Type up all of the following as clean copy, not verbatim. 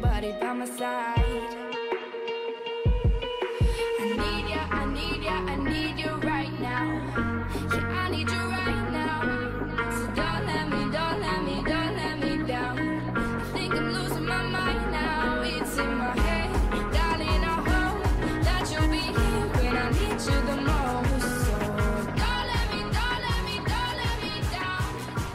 nobody by my side. I need you right now. Yeah, I need you right now. So don't let me down. I think I'm losing my mind now. It's in my head, darling. I hope that you'll be here when I need you the most. So don't let me down. Don't let me down.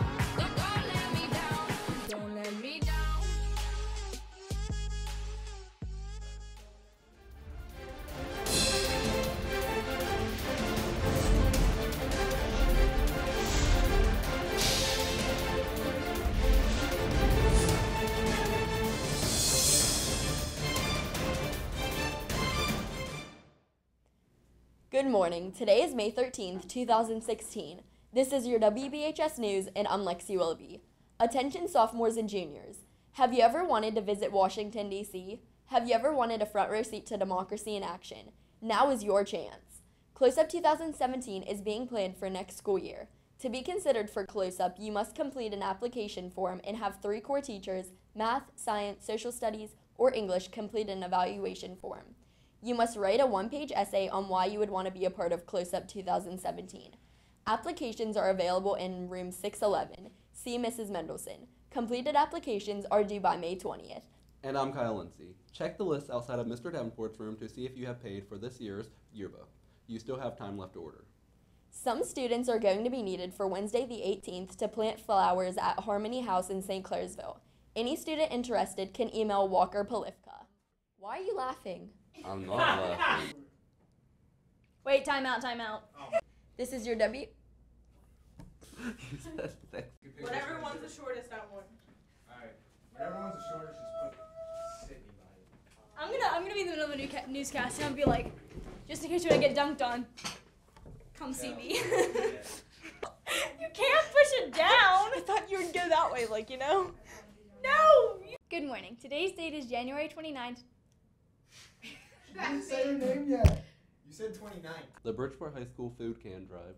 Good morning. Today is May 13th, 2016. This is your WBHS News, and I'm Lexi Willoughby. Attention sophomores and juniors. Have you ever wanted to visit Washington, D.C.? Have you ever wanted a front row seat to democracy in action? Now is your chance. Close Up 2017 is being planned for next school year. To be considered for Close Up, you must complete an application form and have 3 core teachers, math, science, social studies, or English, complete an evaluation form. You must write a 1-page essay on why you would want to be a part of Close Up 2017. Applications are available in room 611. See Mrs. Mendelson. Completed applications are due by May 20th. And I'm Kyle Lindsay. Check the list outside of Mr. Davenport's room to see if you have paid for this year's yearbook. You still have time left to order. Some students are going to be needed for Wednesday the 18th to plant flowers at Harmony House in St. Clairsville. Any student interested can email Walker Polifka. Why are you laughing? I'm not laughing. Wait, time out. Oh. This is your W. You said thanks. Whatever one's the shortest, that one. Alright. Whatever one's the shortest, just put Sydney by it. I'm gonna be in the middle of a newscast and I'll be like, just in case you want to get dunked on, come see me. You can't push it down. I thought you would go that way, like, you know? No. Good morning. Today's date is January 29th. You didn't say your name yet. You said 29. The Bridgeport High School food can drive.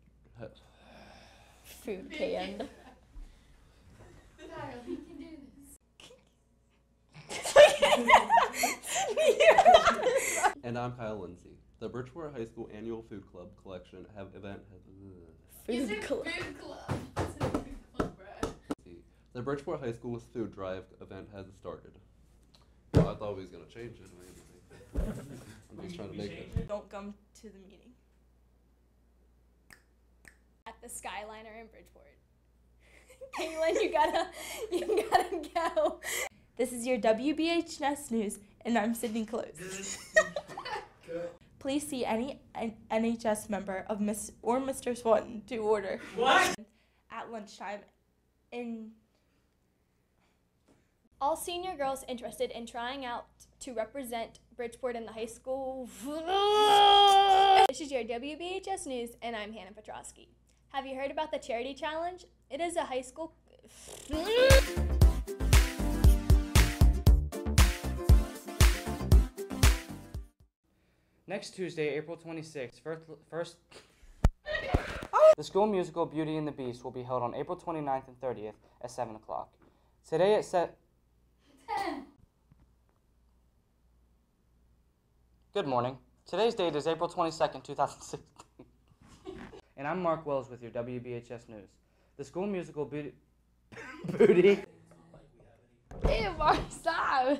Food canned. And I'm Kyle Lindsay. The Bridgeport High School Annual Food Club Collection Food club. The Bridgeport High School's food drive event has started. Well, I thought we was gonna change it. I'm just trying to make it. Don't come to the meeting. At the Skyliner in Bridgeport. Caitlin, you gotta go. This is your WBHS News, and I'm Sydney Close. Please see any NHS member of Mr. Swanton to order. What? At lunchtime in... All senior girls interested in trying out to represent Bridgeport in the high school. This is your WBHS News, and I'm Hannah Petrosky. Have you heard about the Charity Challenge? It is a high school... Next Tuesday, April 26th, the school musical Beauty and the Beast will be held on April 29th and 30th at 7 o'clock. Today at Good morning. Today's date is April 22nd, 2016. And I'm Mark Wells with your WBHS News. The school musical Booty... Hey, Mark, stop!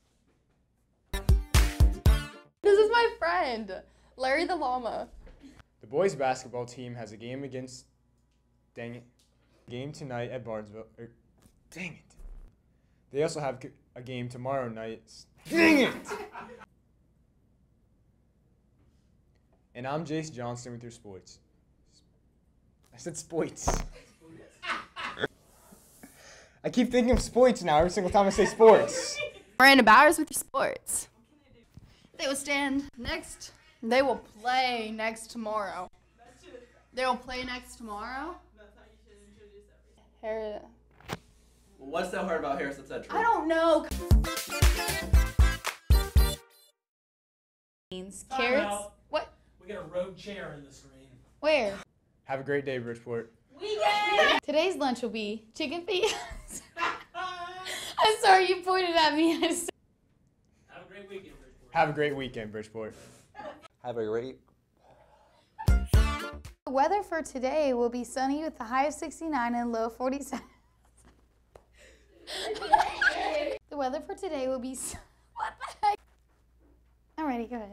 This is my friend, Larry the Llama. The boys basketball team has a game against... Dang it. Game tonight at Barnesville. Dang it. They also have a game tomorrow night. Dang it! And I'm Jace Johnston with your sports. I said sports. I keep thinking of sports now every single time I say sports. Miranda Bowers with your sports. They will stand next. They will play next tomorrow. They will play next tomorrow. Harris. What's so hard about Harrison Central? I don't know. Carrots. What? We got a rogue chair in the screen. Where? Have a great day, Bridgeport. Today's lunch will be chicken feet. I'm sorry. sorry, you pointed at me. Have a great weekend, Bridgeport. Have a great weekend, Bridgeport. Have a great. The weather for today will be sunny with a high of 69 and a low of 47. The weather for today will be what the heck? Alrighty, go ahead.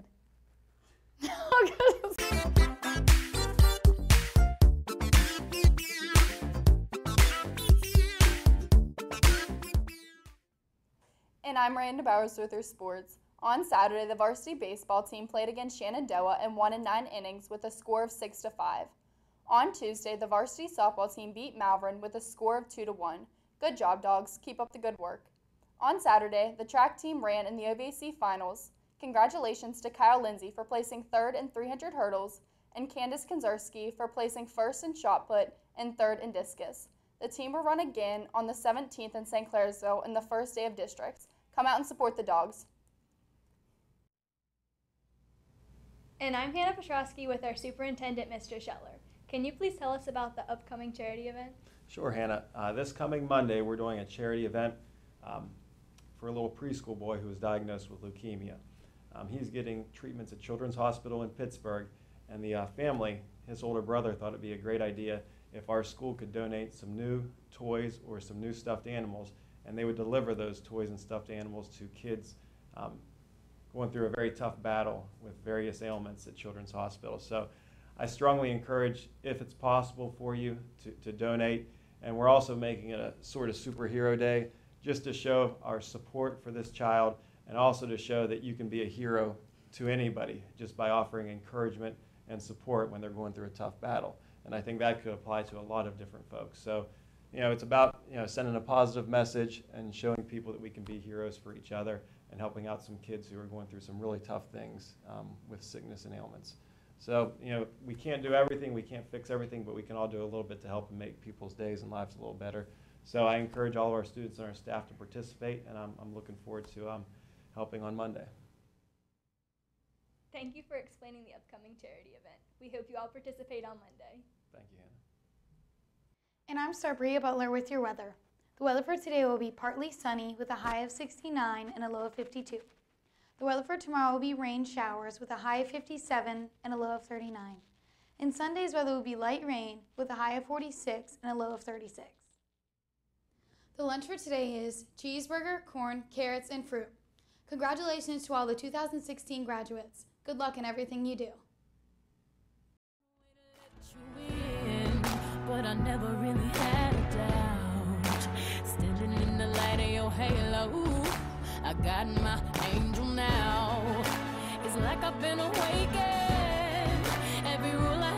And I'm Miranda Bowers with your sports. On Saturday, the varsity baseball team played against Shenandoah and won in 9 innings with a score of 6-5. On Tuesday, the varsity softball team beat Malvern with a score of 2-1. Good job, dogs. Keep up the good work. On Saturday, the track team ran in the OVC finals. Congratulations to Kyle Lindsay for placing 3rd in 300 hurdles and Candace Konzerski for placing 1st in shot put and 3rd in discus. The team will run again on the 17th in St. Clairsville in the first day of districts. Come out and support the dogs. And I'm Hannah Petrosky with our superintendent, Mr. Scheller. Can you please tell us about the upcoming charity event? Sure, Hannah. This coming Monday, we're doing a charity event for a little preschool boy who was diagnosed with leukemia. He's getting treatments at Children's Hospital in Pittsburgh, and the family, his older brother, thought it'd be a great idea if our school could donate some new toys or some new stuffed animals, and they would deliver those toys and stuffed animals to kids going through a very tough battle with various ailments at Children's Hospital. So I strongly encourage, if it's possible for you, to donate. And we're also making it a sort of superhero day just to show our support for this child and also to show that you can be a hero to anybody just by offering encouragement and support when they're going through a tough battle. And I think that could apply to a lot of different folks. So, it's about, sending a positive message and showing people that we can be heroes for each other and helping out some kids who are going through some really tough things with sickness and ailments. So, we can't do everything, we can't fix everything, but we can all do a little bit to help and make people's days and lives a little better. So I encourage all of our students and our staff to participate, and I'm looking forward to helping on Monday. Thank you for explaining the upcoming charity event. We hope you all participate on Monday. Thank you, Hannah. And I'm Sabria Butler with your weather. The weather for today will be partly sunny with a high of 69 and a low of 52. The weather for tomorrow will be rain showers with a high of 57 and a low of 39. And Sunday's weather will be light rain with a high of 46 and a low of 36. The lunch for today is cheeseburger, corn, carrots, and fruit. Congratulations to all the 2016 graduates. Good luck in everything you do. But I never really had a doubt. Standing in the light of your halo, I got my angel now. It's like I've been awakened. Every rule I